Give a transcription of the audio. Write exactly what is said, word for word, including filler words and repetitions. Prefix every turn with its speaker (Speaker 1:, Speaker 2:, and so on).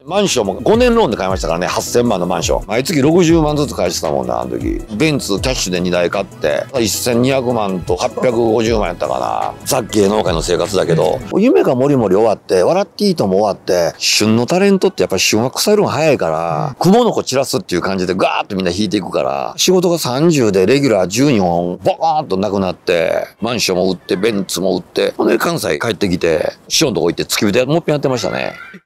Speaker 1: マンションもごねんローンで買いましたからね、はっせんまんのマンション。毎月ろくじゅうまんずつ返してたもんな、あの時。ベンツキャッシュでにだい買って、せんにひゃくまんとはっぴゃくごじゅうまんやったかな。ザ・芸能界の生活だけど、夢がもりもり終わって、笑っていいとも終わって、旬のタレントってやっぱり旬は腐るのが早いから、雲の子散らすっていう感じでガーッとみんな引いていくから、仕事がさんじゅうでレギュラーじゅうにほん、ボーンとなくなって、マンションも売って、ベンツも売って、ほんで関西帰ってきて、師匠のとこ行って付き人でもっぺんやってましたね。